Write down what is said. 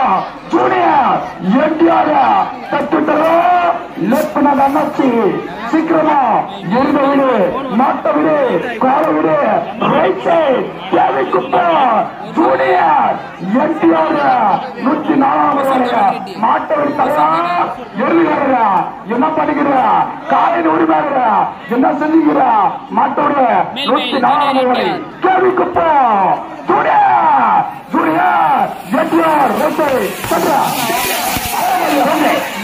junior NTR தட்டுட்டோ left அண்ணாச்சி சீக்கிரமா எருத விடு மாட்ட விடு கால விடு ரைட் சைட் தேவை குப்பா ஜூனியர் என்டிஆர் 104 மாட்ட விடு தலையா எருதுகிறா என்ன பண்ணுகிற காலையில் உரிமையாகிற என்ன செஞ்சுகிற மாட்டோட 104 தேவை குப்பா ஜூனியர் என்டிஆர் ரைட் சைட்